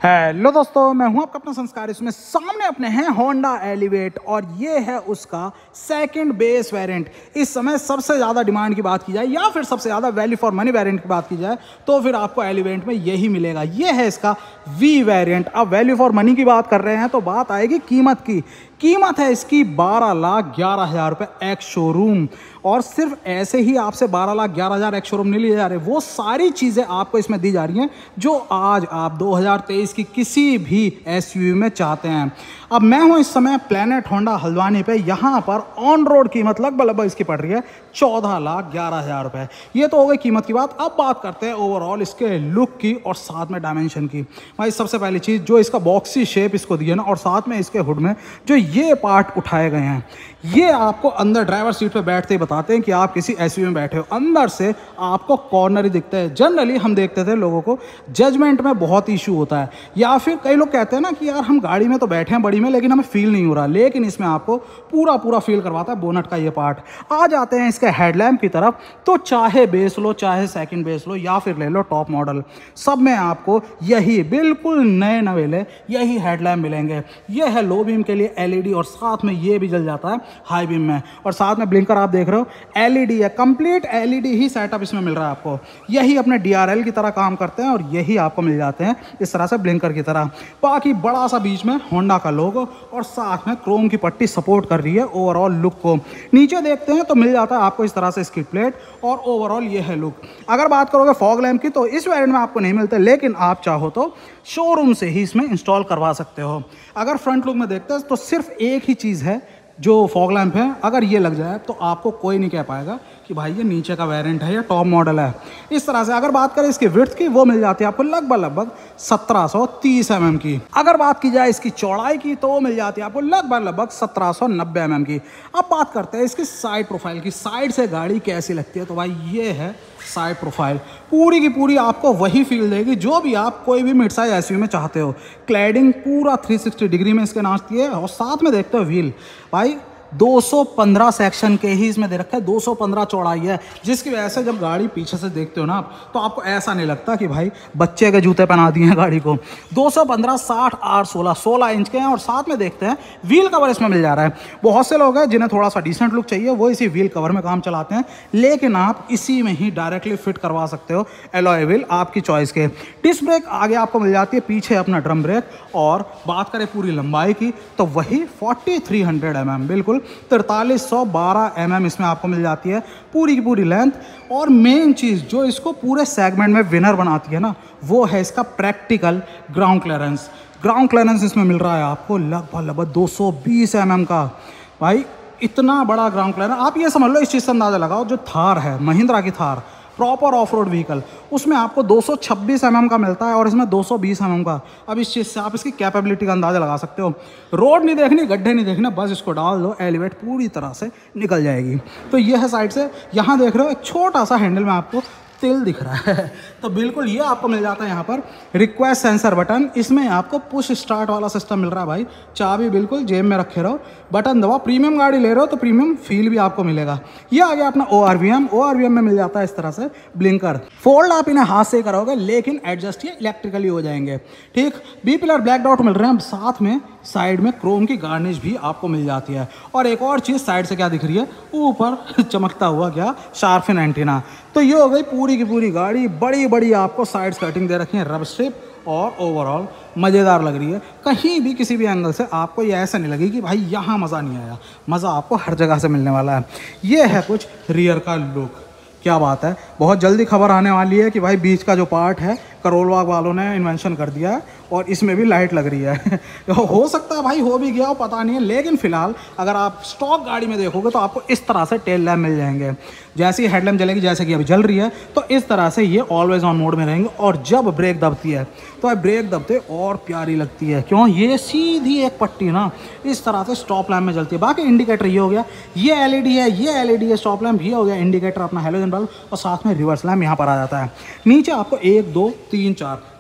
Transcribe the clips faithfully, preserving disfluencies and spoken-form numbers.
Hello दोस्तों, मैं हूं आपका अपना संस्कार। इसमें सामने अपने हैं होंडा एलिवेट और ये है उसका सेकंड बेस वेरिएंट। इस समय सबसे ज़्यादा डिमांड की बात की जाए या फिर सबसे ज़्यादा वैल्यू फॉर मनी वेरिएंट की बात की जाए तो फिर आपको एलिवेट में यही मिलेगा। ये है इसका वी वेरिएंट। अब वैल्यू फॉर मनी की बात कर रहे हैं तो बात आएगी कीमत की। कीमत है इसकी बारह लाख ग्यारह हज़ार रुपये एक्स शोरूम। और सिर्फ ऐसे ही आपसे बारह लाख ग्यारह हज़ार एक्स शोरूम नहीं लिए जा रहे, वो सारी चीज़ें आपको इसमें दी जा रही हैं जो आज आप दो हज़ार तेईस की किसी भी एसयूवी में चाहते हैं। अब मैं हूं इस समय प्लेनेट होंडा हल्द्वानी पे। यहाँ पर ऑन रोड कीमत लगभग लगभग इसकी पड़ रही है चौदह लाख ग्यारह हज़ार रुपये। ये तो हो गई कीमत की बात। अब बात करते हैं ओवरऑल इसके लुक की और साथ में डायमेंशन की। भाई सबसे पहली चीज़ जो इसका बॉक्सी शेप इसको दी है ना, और साथ में इसके हुड में जो ये पार्ट उठाए गए हैं, ये आपको अंदर ड्राइवर सीट पे बैठते ही बताते हैं कि आप किसी एसयूवी में बैठे हो। अंदर से आपको कॉर्नर ही दिखता है। जनरली हम देखते थे लोगों को जजमेंट में बहुत इशू होता है, या फिर कई लोग कहते हैं ना कि यार हम गाड़ी में तो बैठे हैं बड़ी में लेकिन हमें फील नहीं हो रहा, लेकिन इसमें आपको पूरा पूरा फील करवाता है बोनट का ये पार्ट। आ जाते हैं इसके हेडलैम्प की तरफ, तो चाहे बेस लो चाहे सेकंड बेस लो या फिर ले लो टॉप मॉडल, सब में आपको यही बिल्कुल नए नवेले यही हेडलैम्प मिलेंगे। ये है लो बीम के लिए एलईडी और साथ में ये भी जल जाता है हाई बीम में। और साथ में ब्लिंकर आप देख रहे हो एलईडी है, कंप्लीट एलईडी ही सेटअप इसमें मिल रहा है आपको। यही अपने डीआरएल की तरह काम करते हैं और यही आपको मिल जाते हैं इस तरह से ब्लिंकर की तरह। बाकी बड़ा सा बीच में होंडा का लोगो और साथ में क्रोम की पट्टी सपोर्ट कर रही है ओवरऑल लुक को। नीचे देखते हैं तो मिल जाता है आपको इस तरह से स्किड प्लेट और ओवरऑल ये है लुक। अगर बात करोगे फॉग लैम्प की तो इस वेरिएंट में आपको नहीं मिलते, लेकिन आप चाहो तो शोरूम से ही इसमें इंस्टॉल करवा सकते हो। अगर फ्रंट लुक में देखते हैं तो सिर्फ एक ही चीज़ है जो फॉग लैंप है, अगर ये लग जाए तो आपको कोई नहीं कह पाएगा कि भाई ये नीचे का वेरिएंट है या टॉप मॉडल है। इस तरह से अगर बात करें इसकी विड्थ की, वो मिल जाती है आपको लगभग लगभग सत्रह सौ तीस एम एम की। अगर बात की जाए इसकी चौड़ाई की तो वो मिल जाती है आपको लगभग लगभग सत्रह सौ नब्बे एम एम की। अब बात करते हैं इसकी साइड प्रोफाइल की। साइड से गाड़ी कैसी लगती है, तो भाई ये है साइड प्रोफाइल। पूरी की पूरी आपको वही फील देगी जो भी आप कोई भी मिड साइज एसयूवी में चाहते हो। क्लैडिंग पूरा तीन सौ साठ डिग्री में इसके नाचती है। और साथ में देखते हो व्हील, भाई दो सौ पंद्रह सेक्शन के ही इसमें दे रखा है, दो सौ पंद्रह चौड़ाई है, जिसकी वजह से जब गाड़ी पीछे से देखते हो ना आप तो आपको ऐसा नहीं लगता कि भाई बच्चे के जूते पहना दिए हैं गाड़ी को। दो सौ पंद्रह साठ आठ सोलह सोलह इंच के हैं। और साथ में देखते हैं व्हील कवर इसमें मिल जा रहा है। बहुत से लोग हैं जिन्हें थोड़ा सा डिसेंट लुक चाहिए, वो इसी व्हील कवर में काम चलाते हैं, लेकिन आप इसी में ही डायरेक्टली फिट करवा सकते हो एलॉय व्हील आपकी चॉइस के। डिस्क ब्रेक आगे आपको मिल जाती है, पीछे अपना ड्रम ब्रेक। और बात करें पूरी लंबाई की तो वही forty three hundred M M, बिल्कुल तैंतालीस सौ बारह एम एम इसमें आपको मिल जाती है पूरी की पूरी लेंथ। और मेन चीज़ जो इसको पूरे सेगमेंट में विनर बनाती है ना, वो है इसका practical ground clearance. Ground clearance इसमें मिल रहा है आपको लगभग लगभग दो सौ बीस एम एम का। भाई इतना बड़ा ग्राउंड क्लियरेंस, आप ये समझ लो, इस चीज़ से अंदाज़ा लगाओ जो थार है, महिंद्रा की Thar proper off road vehicle, उसमें आपको दो सौ छब्बीस एम एम का मिलता है और इसमें दो सौ बीस एम एम का। अब इस चीज़ से आप इसकी कैपेबिलिटी का अंदाज़ा लगा सकते हो। रोड नहीं देखनी, गड्ढे नहीं देखना, बस इसको डाल दो, एलिवेट पूरी तरह से निकल जाएगी। तो ये है साइड से। यहाँ देख रहे हो एक छोटा सा हैंडल में आपको तिल दिख रहा है तो बिल्कुल ये आपको मिल जाता है यहाँ पर रिक्वेस्ट सेंसर बटन। इसमें आपको पुश स्टार्ट वाला सिस्टम मिल रहा है। भाई चाबी बिल्कुल जेब में रखे रहो, बटन दबाओ। प्रीमियम गाड़ी ले रहे हो तो प्रीमियम फील भी आपको मिलेगा। ये आ गया अपना O R V M. O R V M में मिल जाता है इस तरह से ब्लिंकर। फोल्ड आप इन्हें हाथ से करोगे, लेकिन एडजस्ट ये इलेक्ट्रिकली हो जाएंगे। ठीक, बी पिलर ब्लैक डॉट मिल रहे हैं। साथ में साइड में क्रोम की गार्निश भी आपको मिल जाती है। और एक और चीज़ साइड से क्या दिख रही है, ऊपर चमकता हुआ क्या शार्फिन एंटीना। तो ये हो गई पूरी की पूरी गाड़ी। बड़ी बड़ी आपको साइड स्कर्टिंग दे रखी है, रब स्ट्रिप, और ओवरऑल मज़ेदार लग रही है। कहीं भी किसी भी एंगल से आपको ये ऐसा नहीं लगी कि भाई यहाँ मज़ा नहीं आया। मज़ा आपको हर जगह से मिलने वाला है। ये है कुछ रियर का लुक। क्या बात है, बहुत जल्दी खबर आने वाली है कि भाई बीच का जो पार्ट है करोल बाग वालों ने इन्वेंशन कर दिया है और इसमें भी लाइट लग रही है हो सकता है भाई हो भी गया हो, पता नहीं है, लेकिन फिलहाल अगर आप स्टॉक गाड़ी में देखोगे तो आपको इस तरह से टेल लैम्प मिल जाएंगे। जैसे ही हेडलैम्प जलेगी, जैसे कि अभी जल रही है, तो इस तरह से ये ऑलवेज ऑन मोड में रहेंगे। और जब ब्रेक दबती है तो ब्रेक दबते और प्यारी लगती है। क्यों, ये सीधी एक पट्टी ना इस तरह से स्टॉप लैम्प में जलती है। बाकी इंडिकेटर ये हो गया, ये एलईडी है, ये एलईडी है, स्टॉप लैम्प ये हो गया, इंडिकेटर अपना हेलोजन बल्ब, और साथ में रिवर्स लैम्प यहाँ पर आ जाता है। नीचे आपको एक दो तीन चार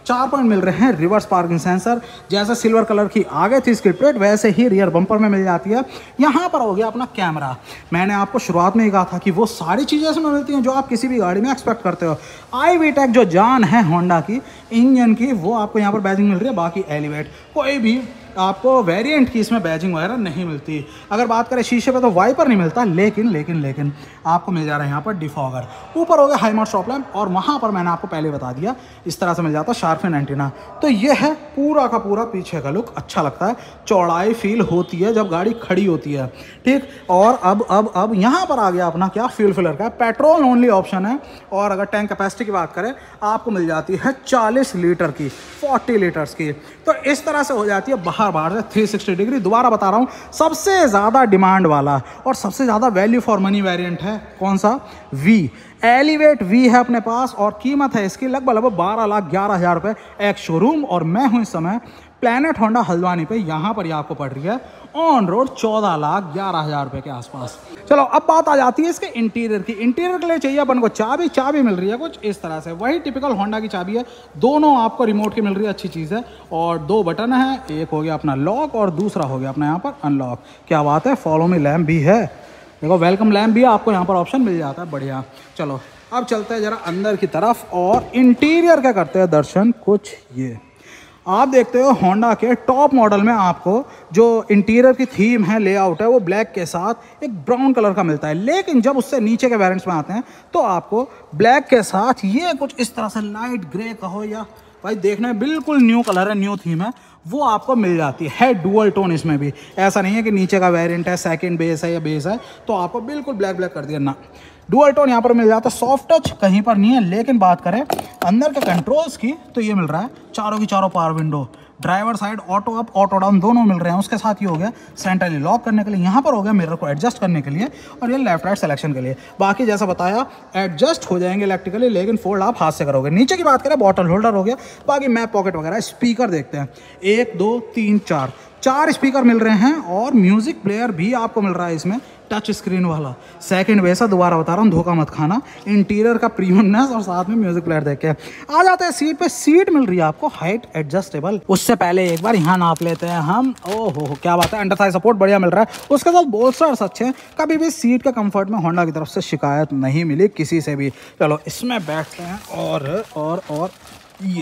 चार पॉइंट मिल रहे हैं रिवर्स पार्किंग सेंसर, जैसे सिल्वर कलर की आगे थी स्किड प्लेट वैसे ही रियर बम्पर में मिल जाती है। यहाँ पर हो गया अपना कैमरा। मैंने आपको शुरुआत में ही कहा था कि वो सारी चीज़ें इसमें मिलती हैं जो आप किसी भी गाड़ी में एक्सपेक्ट करते हो। आई वी टेक जो जान है होंडा की इंजन की, वो आपको यहाँ पर बैजिंग मिल रही है। बाकी एलिवेट कोई भी आपको वेरिएंट की इसमें बैजिंग वगैरह नहीं मिलती। अगर बात करें शीशे पे तो वाइपर नहीं मिलता, लेकिन लेकिन लेकिन आपको मिल जा रहा है यहाँ पर डिफॉगर। ऊपर हो गया हाई माउंट स्टॉप लैम्प और वहाँ पर मैंने आपको पहले बता दिया इस तरह से मिल जाता है शार्प फिन एंटीना। तो ये है पूरा का पूरा पीछे का लुक, अच्छा लगता है, चौड़ाई फील होती है जब गाड़ी खड़ी होती है, ठीक। और अब अब अब यहाँ पर आ गया अपना क्या फ्यूल फिलर का पेट्रोल ओनली ऑप्शन है। और अगर टैंक कैपेसिटी की बात करें आपको मिल जाती है चालीस लीटर की, चालीस लीटर्स की। तो इस तरह से हो जाती है बाहर बाहर से तीन सौ साठ डिग्री। दोबारा बता रहा हूँ, सबसे ज़्यादा डिमांड वाला और सबसे ज़्यादा वैल्यू फॉर मनी वेरिएंट है कौन सा? वी एलिवेट वी है अपने पास और कीमत है इसकी लगभग लगभग बारह लाख ग्यारह हज़ार रुपये एक शोरूम। और मैं हूँ इस समय प्लैनेट होंडा हल्द्वानी पे, यहाँ पर ये आपको पड़ रही है ऑन रोड चौदह लाख ग्यारह हज़ार रुपये के आसपास। चलो अब बात आ जाती है इसके इंटीरियर की। इंटीरियर के लिए चाहिए अपन को चाबी, चाबी मिल रही है कुछ इस तरह से, वही टिपिकल होंडा की चाबी है। दोनों आपको रिमोट की मिल रही है, अच्छी चीज़ है। और दो बटन है, एक हो गया अपना लॉक और दूसरा हो गया अपना यहाँ पर अनलॉक। क्या बात है, फॉलो मी लैम्प भी है, देखो वेलकम लैम्प भी आपको यहाँ पर ऑप्शन मिल जाता है, बढ़िया। चलो अब चलते हैं जरा अंदर की तरफ और इंटीरियर का करते हैं दर्शन। कुछ ये आप देखते हो होंडा के टॉप मॉडल में आपको जो इंटीरियर की थीम है, लेआउट है, वो ब्लैक के साथ एक ब्राउन कलर का मिलता है। लेकिन जब उससे नीचे के वेरिएंट्स में आते हैं तो आपको ब्लैक के साथ ये कुछ इस तरह से लाइट ग्रे कहो या भाई देखने में बिल्कुल न्यू कलर है, न्यू थीम है, वो आपको मिल जाती है। डुअल टोन इसमें भी, ऐसा नहीं है कि नीचे का वेरिएंट है सेकंड बेस है या बेस है तो आपको बिल्कुल ब्लैक ब्लैक कर दिया ना। डुअल टोन यहाँ पर मिल जाता है, सॉफ्ट टच कहीं पर नहीं है। लेकिन बात करें अंदर के कंट्रोल्स की तो ये मिल रहा है चारों की चारों power window, driver side auto up auto down दोनों मिल रहे हैं। उसके साथ ये हो गया सेंट्रली लॉक करने के लिए, यहाँ पर हो गया मिरर को एडजस्ट करने के लिए और ये लेफ्ट राइट सिलेक्शन के लिए। बाकी जैसा बताया एडजस्ट हो जाएंगे इलेक्ट्रिकली, लेकिन फोल्ड आप हाथ से करोगे। नीचे की बात करें बॉटल होल्डर हो गया, बाकी मैप पॉकेट वगैरह। स्पीकर देखते हैं, एक दो तीन चार चार स्पीकर मिल रहे हैं और म्यूजिक प्लेयर भी आपको मिल रहा है इसमें, टच स्क्रीन वाला। सेकंड वैसा दोबारा बता रहा हूँ, धोखा मत खाना। इंटीरियर का प्रीमियमनेस और साथ में म्यूजिक प्लेयर देख के आ जाते हैं सीट पे। सीट मिल रही है आपको हाइट एडजस्टेबल। उससे पहले एक बार यहाँ नाप लेते हैं हम। ओहो हो क्या बात है, अंडर थाई सपोर्ट बढ़िया मिल रहा है। उसके साथ बोल्स्टर्स अच्छे हैं, कभी भी सीट के कंफर्ट में होंडा की तरफ से शिकायत नहीं मिली किसी से भी। चलो इसमें बैठते हैं और और और ये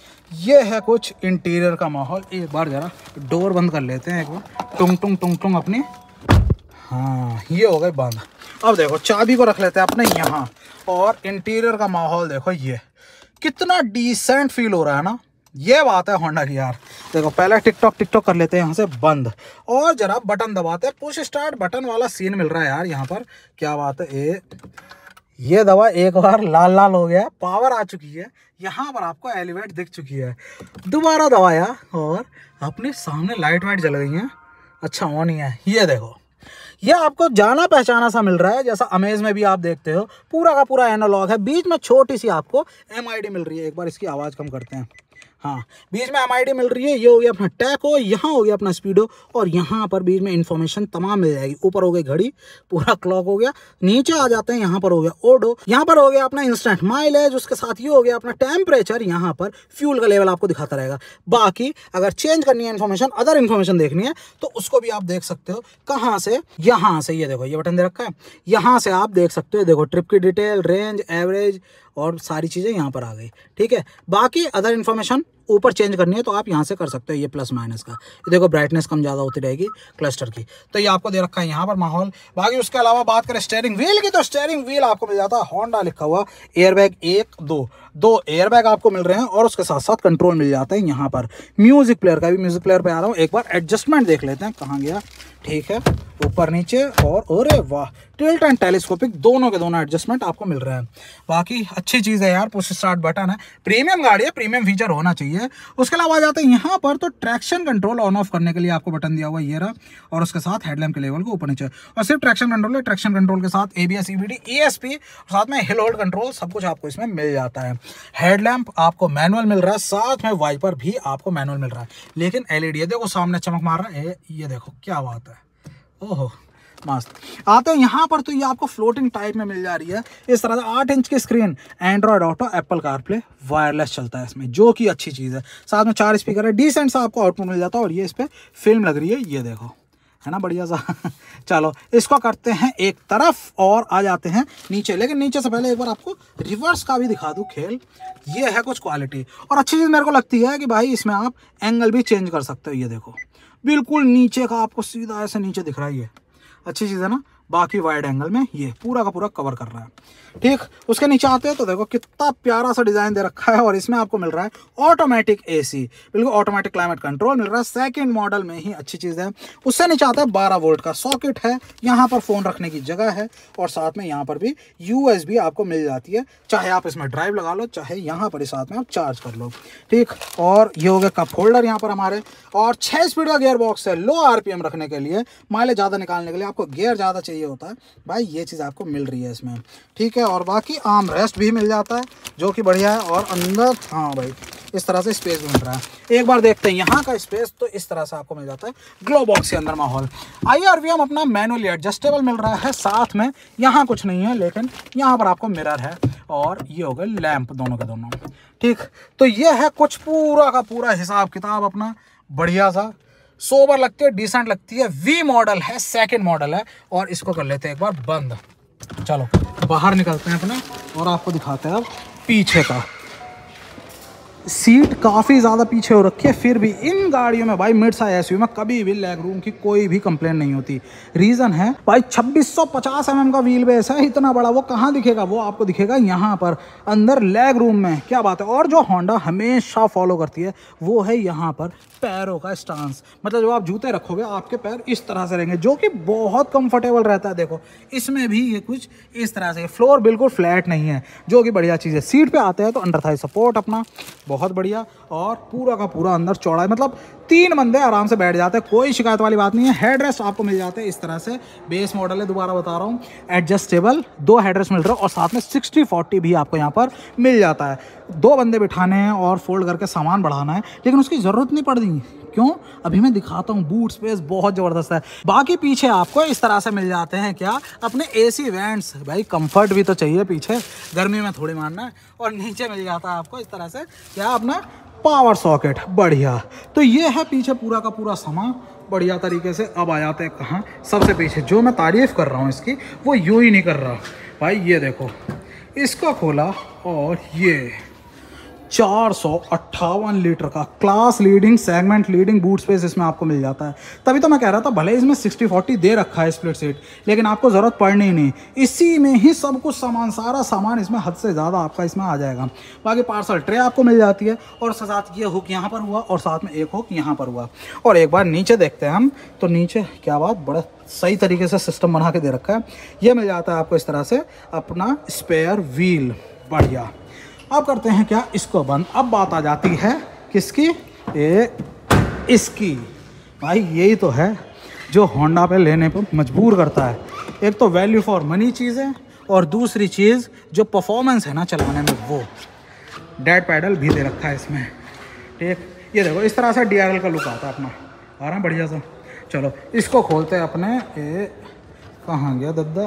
ये है कुछ इंटीरियर का माहौल। एक बार जरा डोर बंद कर लेते हैं, एक बार टुंग टुंग टुंग टुंग अपनी, हाँ ये हो गए बंद। अब देखो चाबी को रख लेते हैं अपने यहाँ और इंटीरियर का माहौल देखो, ये कितना डिसेंट फील हो रहा है ना। ये बात है होंडा की यार। देखो पहले टिकटॉक टिकटॉक कर लेते हैं यहाँ से बंद और जरा बटन दबाते हैं, पुश स्टार्ट बटन वाला सीन मिल रहा है यार यहाँ पर। क्या बात है, ए ये दवा एक बार लाल लाल हो गया, पावर आ चुकी है, यहाँ पर आपको एलिवेट दिख चुकी है। दोबारा दबाया और अपने सामने लाइट वाइट जल गई हैं। अच्छा ऑन ही है, ये देखो ये आपको जाना पहचाना सा मिल रहा है, जैसा अमेज में भी आप देखते हो पूरा का पूरा एनालॉग है। बीच में छोटी सी आपको एम आई डी मिल रही है, एक बार इसकी आवाज़ कम करते हैं। हाँ बीच में एम आई डी मिल रही है। ये हो गया अपना टैको, यहाँ हो गया अपना स्पीडो और यहाँ पर बीच में इन्फॉर्मेशन तमाम मिल जाएगी। ऊपर हो गई घड़ी, पूरा क्लॉक हो गया। नीचे आ जाते हैं, यहाँ पर हो गया ओडो, यहाँ पर हो गया अपना इंस्टेंट माइलेज। उसके साथ ये हो गया अपना टेम्परेचर, यहाँ पर फ्यूल का लेवल आपको दिखाता रहेगा। बाकी अगर चेंज करनी है इन्फॉर्मेशन, अदर इन्फॉर्मेशन देखनी है तो उसको भी आप देख सकते हो। कहाँ से? यहाँ से। ये देखो ये बटन दे रखा है, यहाँ से आप देख सकते हो। देखो ट्रिप की डिटेल, रेंज, एवरेज और सारी चीज़ें यहाँ पर आ गई, ठीक है। बाकी अदर इन्फॉर्मेशन ऊपर चेंज करनी है तो आप यहाँ से कर सकते हो, ये प्लस माइनस का। ये देखो ब्राइटनेस कम ज़्यादा होती रहेगी क्लस्टर की, तो ये आपको दे रखा है यहाँ पर माहौल। बाकी उसके अलावा बात करें स्टीयरिंग व्हील की तो स्टीयरिंग व्हील आपको मिल जाता है होंडा लिखा हुआ, एयरबैग एक दो दो एयरबैग आपको मिल रहे हैं और उसके साथ साथ कंट्रोल मिल जाता है यहाँ पर। म्यूजिक प्लेयर का भी, म्यूजिक प्लेयर पे आ रहा हूँ, एक बार एडजस्टमेंट देख लेते हैं कहाँ गया, ठीक है ऊपर नीचे। और अरे वाह, टिल्ट एंड टेलीस्कोपिक दोनों के दोनों एडजस्टमेंट आपको मिल रहे हैं। बाकी अच्छी चीज़ है यार, पुश स्टार्ट बटन है, प्रीमियम गाड़ी है, प्रीमियम फीचर होना चाहिए। उसके अलावा आ जाते हैं यहाँ पर तो ट्रैक्शन कंट्रोल ऑन ऑफ करने के लिए आपको बटन दिया हुआ ये रहा और उसके साथ हेडलैम्प के लेवल को ऊपर नीचे। और सिर्फ ट्रैक्शन कंट्रोल है, ट्रैक्शन कंट्रोल के साथ एबीएस, ईबीडी, ईएसपी, साथ में हिल होल्ड कंट्रोल, सब कुछ आपको इसमें मिल जाता है। हेडलैम्प आपको मैनुअल मिल रहा है, साथ में वाइपर भी आपको मैनुअल मिल रहा है। लेकिन एलईडी देखो सामने चमक मार रहा है, ये देखो क्या बात है, ओहो मस्त। आते हैं यहाँ पर तो ये आपको फ्लोटिंग टाइप में मिल जा रही है इस तरह से। आठ इंच की screen, Android Auto, Apple CarPlay, wireless चलता है इसमें, जो कि अच्छी चीज़ है। साथ में चार स्पीकर है, डिसेंट सा आपको आउटपुट मिल जाता है। और ये इस पर फिल्म लग रही है, ये देखो, है ना बढ़िया सा। चलो इसको करते हैं एक तरफ और आ जाते हैं नीचे। लेकिन नीचे से पहले एक बार आपको रिवर्स का भी दिखा दूं खेल। ये है कुछ क्वालिटी। और अच्छी चीज़ मेरे को लगती है कि भाई इसमें आप एंगल भी चेंज कर सकते हो। ये देखो बिल्कुल नीचे का आपको सीधा ऐसे नीचे दिख रहा है, ये अच्छी चीज़ है ना। बाकी वाइड एंगल में ये पूरा का पूरा कवर कर रहा है। ठीक, उसके नीचे आते हैं तो देखो कितना प्यारा सा डिज़ाइन दे रखा है। और इसमें आपको मिल रहा है ऑटोमेटिक एसी, बिल्कुल ऑटोमेटिक क्लाइमेट कंट्रोल मिल रहा है। सेकंड मॉडल में ही अच्छी चीज़ है। उससे नीचे आता है बारह वोल्ट का सॉकेट है, यहाँ पर फ़ोन रखने की जगह है। और साथ में यहाँ पर भी यूएसबी आपको मिल जाती है, चाहे आप इसमें ड्राइव लगा लो, चाहे यहाँ पर साथ में आप चार्ज कर लो। ठीक, और ये हो गया कप होल्डर यहाँ पर हमारे। और छः स्पीड का गियर बॉक्स है, लो आरपीएम रखने के लिए, माइलेज ज़्यादा निकालने के लिए आपको गियर ज़्यादा चाहिए होता है भाई, ये चीज़ आपको मिल रही है इसमें। ठीक है, और बाकी आर्म रेस्ट भी मिल जाता है जो कि बढ़िया है। और अंदर हाँ भाई इस तरह से स्पेस भी मिल रहा है। एक बार देखते हैं यहाँ का स्पेस, तो इस तरह से आपको मिल जाता है ग्लो बॉक्स के अंदर माहौल। आईआरवीएम अपना मैनुअली एडजस्टेबल मिल रहा है। साथ में यहाँ कुछ नहीं है, लेकिन यहाँ पर आपको मिरर है। और ये हो गए लैंप दोनों के दोनों। ठीक, तो ये है कुछ पूरा का पूरा हिसाब किताब अपना बढ़िया सा। सोबर लगती है, डिसेंट लगती है। वी मॉडल है, सेकंड मॉडल है। और इसको कर लेते हैं एक बार बंद। चलो बाहर निकलते हैं अपना और आपको दिखाते हैं अब पीछे का। सीट काफ़ी ज़्यादा पीछे हो रखी है, फिर भी इन गाड़ियों में भाई मिड साइज एसयूवी में कभी भी लेग रूम की कोई भी कंप्लेंट नहीं होती। रीज़न है भाई छब्बीस सौ पचास एम एम का व्हील बेस है, इतना बड़ा। वो कहाँ दिखेगा? वो आपको दिखेगा यहाँ पर अंदर लेग रूम में। क्या बात है। और जो होंडा हमेशा फॉलो करती है वो है यहाँ पर पैरों का स्टांस। मतलब जब आप जूते रखोगे आपके पैर इस तरह से रहेंगे, जो कि बहुत कंफर्टेबल रहता है। देखो इसमें भी ये कुछ इस तरह से, फ्लोर बिल्कुल फ्लैट नहीं है, जो कि बढ़िया चीज़ है। सीट पे आते हैं तो अंडर थाई सपोर्ट अपना बहुत बढ़िया। और पूरा का पूरा अंदर चौड़ा है, मतलब तीन बंदे आराम से बैठ जाते हैं, कोई शिकायत वाली बात नहीं है। हेड रेस्ट आपको मिल जाते हैं इस तरह से। बेस मॉडल है, दोबारा बता रहा हूँ, एडजस्टेबल दो हेड रेस्ट मिल रहा है। और साथ में सिक्सटी फोर्टी भी आपको यहाँ पर मिल जाता है। दो बंदे बिठाने हैं और फोल्ड करके सामान बढ़ाना है, लेकिन उसकी ज़रूरत नहीं पड़ती। क्यों? अभी मैं दिखाता हूँ। बूट स्पेस बहुत ज़बरदस्त है। बाकी पीछे आपको इस तरह से मिल जाते हैं क्या, अपने एसी वेंट्स। भाई कंफर्ट भी तो चाहिए पीछे, गर्मी में थोड़ी मारना है। और नीचे मिल जाता है आपको इस तरह से क्या, अपना पावर सॉकेट। बढ़िया। तो ये है पीछे पूरा का पूरा सामान बढ़िया तरीके से। अब आ जाते हैं कहाँ, सबसे पीछे। जो मैं तारीफ़ कर रहा हूँ इसकी, वो यूँ ही नहीं कर रहा भाई। ये देखो, इसको खोला और ये चार सौ अट्ठावन लीटर का class leading, segment leading boot space इसमें आपको मिल जाता है। तभी तो मैं कह रहा था, भले इसमें सिक्सटी फोर्टी दे रखा है स्प्लिट सीट, लेकिन आपको ज़रूरत पड़नी ही नहीं। इसी में ही सब कुछ सामान, सारा सामान इसमें हद से ज़्यादा आपका इसमें आ जाएगा। बाकी पार्सल ट्रे आपको मिल जाती है। और साथ ये हुक यहाँ पर हुआ और साथ में एक हुक यहाँ पर हुआ। और एक बार नीचे देखते हैं हम, तो नीचे क्या बात, बड़ा सही तरीके से सिस्टम बना के दे रखा है। ये मिल जाता है आपको इस तरह से अपना स्पेयर व्हील। बढ़िया। अब करते हैं क्या, इसको बंद। अब बात आ जाती है किसकी, ए, इसकी। भाई यही तो है जो होंडा पे लेने पे मजबूर करता है। एक तो वैल्यू फॉर मनी चीज़ है, और दूसरी चीज़ जो परफॉर्मेंस है ना चलाने में, वो डेड पैडल भी दे रखा है इसमें। ठीक, ये देखो इस तरह से डी आर एल का लुक आता है अपना, आ रहा है बढ़िया सा। चलो इसको खोलते हैं अपने। ए, कहाँ गया दद्दा?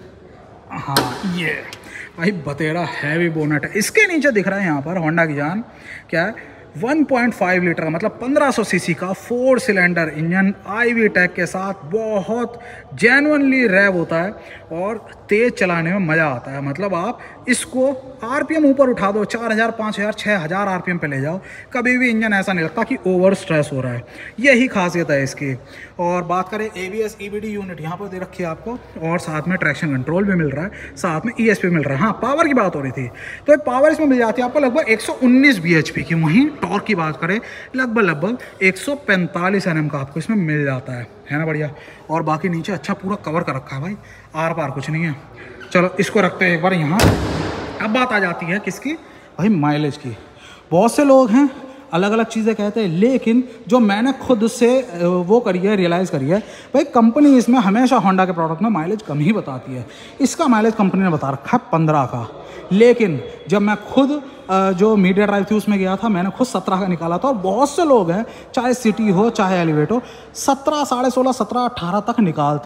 हाँ, ये भाई बतेरा हैवी बोनट है। इसके नीचे दिख रहा है यहाँ पर होंडा की जान क्या है, वन पॉइंट फाइव लीटर का, मतलब पंद्रह सौ सीसी का four cylinder engine iVTEC के साथ। बहुत जेन्युइनली रैव होता है और तेज़ चलाने में मज़ा आता है। मतलब आप इसको आरपीएम ऊपर उठा दो, चार हज़ार पाँच हज़ार छः हज़ार आरपीएम पे ले जाओ, कभी भी इंजन ऐसा नहीं लगता कि ओवर स्ट्रेस हो रहा है। यही खासियत है इसकी। और बात करें एबीएस ईबीडी यूनिट यहाँ पर दे रखी है आपको, और साथ में ट्रैक्शन कंट्रोल भी मिल रहा है, साथ में ईएसपी मिल रहा है। हाँ, पावर की बात हो रही थी, तो पावर इसमें मिल जाती है आपको लगभग एक सौ उन्नीस बीएचपी की। वहीं टॉर्क की बात करें लगभग लगभग एक सौ पैंतालीस एनएम का आपको इसमें मिल जाता है, है ना बढ़िया। और बाकी नीचे अच्छा पूरा कवर कर रखा है भाई, आर पार कुछ नहीं है। चलो इसको रखते हैं एक बार यहाँ। अब बात आ जाती है किसकी भाई, माइलेज की। बहुत से लोग हैं अलग अलग चीज़ें कहते हैं, लेकिन जो मैंने खुद से वो करी है, रियलाइज़ करी है भाई, कंपनी इसमें हमेशा होंडा के प्रोडक्ट में माइलेज कम ही बताती है। इसका माइलेज कंपनी ने बता रखा है पंद्रह का, लेकिन जब मैं खुद जो मीडिया ड्राइव थी उसमें गया था, मैंने खुद सत्रह का निकाला था। और बहुत से लोग हैं, चाहे सिटी हो चाहे एलिवेट हो, सत्रह साढ़े सोलह सत्रह अट्ठारह तक निकालते हैं।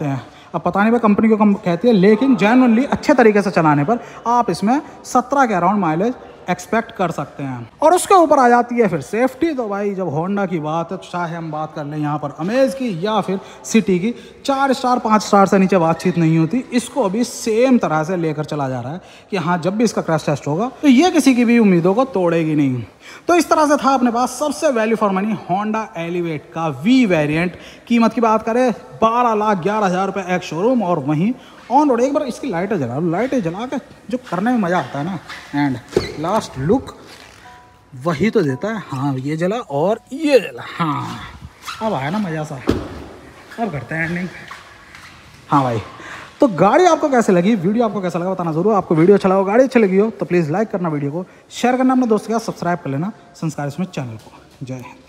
अब पता नहीं भाई कंपनी को कम कहती है, लेकिन जेन्युइनली अच्छे तरीके से चलाने पर आप इसमें सत्रह के अराउंड माइलेज एक्सपेक्ट कर सकते हैं। और उसके ऊपर आ जाती है फिर सेफ्टी। तो भाई जब होंडा की बात है, तो चाहे हम बात कर लें यहाँ पर अमेज की या फिर सिटी की, चार स्टार पाँच स्टार से नीचे बातचीत नहीं होती। इसको अभी सेम तरह से लेकर चला जा रहा है कि हाँ जब भी इसका क्रैश टेस्ट होगा तो ये किसी की भी उम्मीदों को तोड़ेगी नहीं। तो इस तरह से था अपने पास सबसे value for money Honda Elevate का वी वेरिएंट। कीमत की बात करें बारह लाख ग्यारह हज़ार रुपये एक शोरूम, और वहीं ऑन रोड। एक बार इसकी लाइटें जला लाइटें जला के जो करने में मज़ा आता है ना, एंड लास्ट लुक वही तो देता है। हाँ ये जला और ये जला, हाँ अब आया ना मज़ा सा। अब करते हैं एंडिंग। हाँ भाई, तो गाड़ी आपको कैसे लगी, वीडियो आपको कैसा लगा बताना जरूर। आपको वीडियो अच्छा लगा, गाड़ी अच्छी लगी हो तो प्लीज़ लाइक करना, वीडियो को शेयर करना अपने दोस्तों के साथ, सब्सक्राइब कर लेना संस्कार इसमें चैनल को। जय हिंद।